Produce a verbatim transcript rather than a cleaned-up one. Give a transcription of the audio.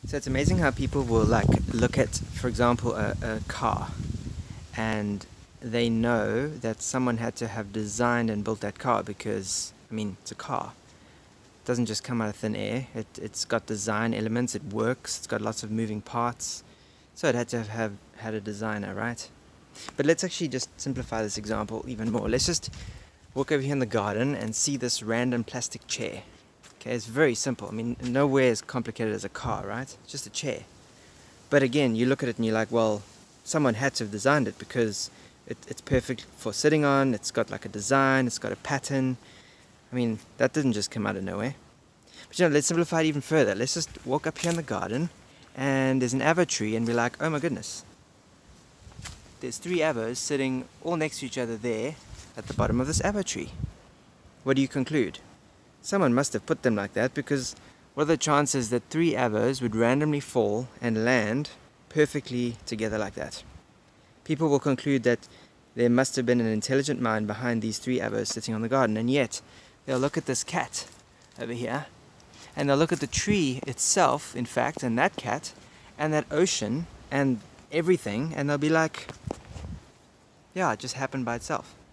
So it's amazing how people will like look at, for example, a, a car, and they know that someone had to have designed and built that car because, I mean, it's a car. It doesn't just come out of thin air. It, it's got design elements, it works, it's got lots of moving parts. So it had to have, have had a designer, right? But let's actually just simplify this example even more. Let's just walk over here in the garden and see this random plastic chair. Okay, it's very simple. I mean, nowhere as complicated as a car, right? It's just a chair. But again, you look at it and you're like, well, someone had to have designed it because it, it's perfect for sitting on. It's got like a design, it's got a pattern. I mean, that didn't just come out of nowhere. But you know, let's simplify it even further. Let's just walk up here in the garden and there's an avo tree and we're like, oh my goodness. There's three avos sitting all next to each other there at the bottom of this avo tree. What do you conclude? Someone must have put them like that, because what are the chances that three avos would randomly fall and land perfectly together like that? People will conclude that there must have been an intelligent mind behind these three avos sitting on the garden, and yet they'll look at this cat over here, and they'll look at the tree itself, in fact, and that cat, and that ocean, and everything, and they'll be like, yeah, it just happened by itself.